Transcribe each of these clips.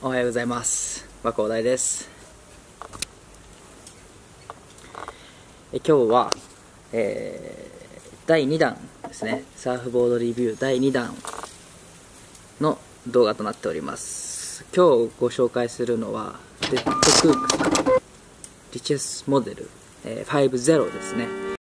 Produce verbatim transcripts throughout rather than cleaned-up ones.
おはようございます。和光大です。え今日は、えー、だいにだんですね。サーフボードレビューだいにだんの動画となっております。今日ご紹介するのはレッドクークさんリチェスモデル、えー、ごじゅうですね。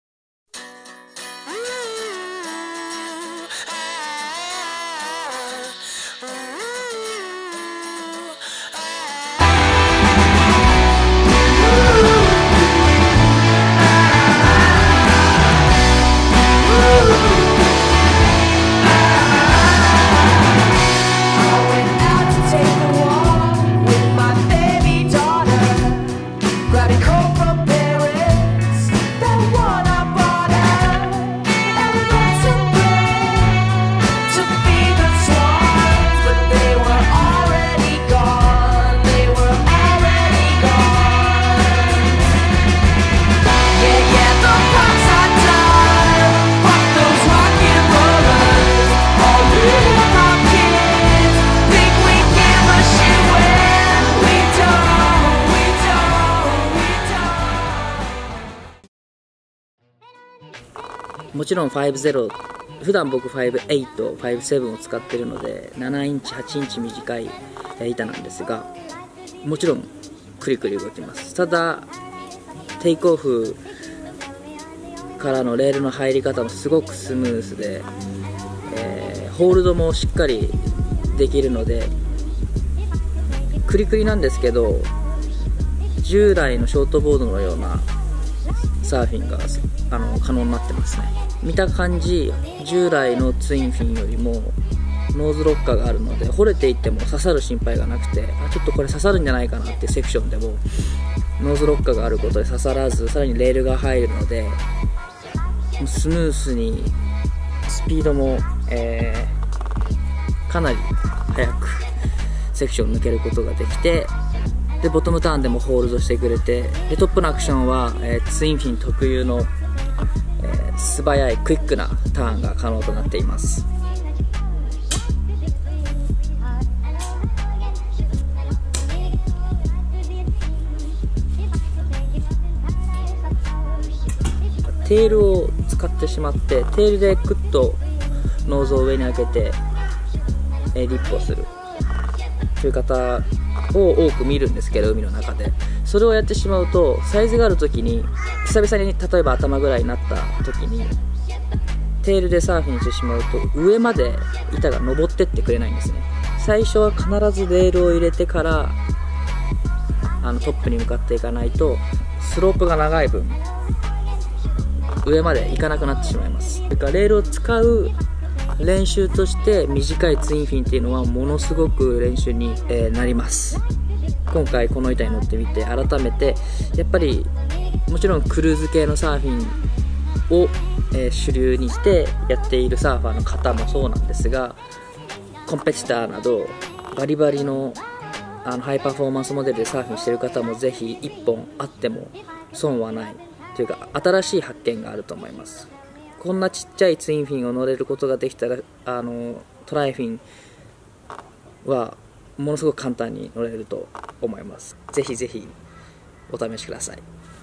もちろんごじゅう、普段僕ごじゅうはち、ごじゅうななを使っているのでななインチ、はちインチ短い板なんですが、もちろんクリクリ動きます。ただテイクオフからのレールの入り方もすごくスムースで、えー、ホールドもしっかりできるのでクリクリなんですけど、従来のショートボードのようなサーフィンがあの可能になってますね。見た感じ従来のツインフィンよりもノーズロッカーがあるので、掘れていっても刺さる心配がなくて、あちょっとこれ刺さるんじゃないかなっていうセクションでもノーズロッカーがあることで刺さらず、さらにレールが入るのでスムースにスピードも、えー、かなり速くセクションを抜けることができて、でボトムターンでもホールドしてくれて、でトップのアクションは、えー、ツインフィン特有の、えー、素早いクイックなターンが可能となっています。テールを使ってしまって、テールでクッとノーズを上に上げて、えー、リップをするという方を多く見るんですけど、海の中でそれをやってしまうとサイズがある時に、久々に例えば頭ぐらいになった時にテールでサーフィンしてしまうと上まで板が登ってってくれないんですね。最初は必ずレールを入れてからあのトップに向かっていかないと、スロープが長い分上まで行かなくなってしまいます。それからレールを使う練習として短いツインフィンっていうのはものすごく練習に、えー、なります。今回この板に乗ってみて改めてやっぱりもちろんクルーズ系のサーフィンを、えー、主流にしてやっているサーファーの方もそうなんですが、コンペティターなどバリバリの、あのハイパフォーマンスモデルでサーフィンしている方もぜひいっぽんあっても損はないというか、新しい発見があると思います。こんなちっちゃいツインフィンを乗れることができたら、あのトライフィンはものすごく簡単に乗れると思います。ぜひぜひお試しください。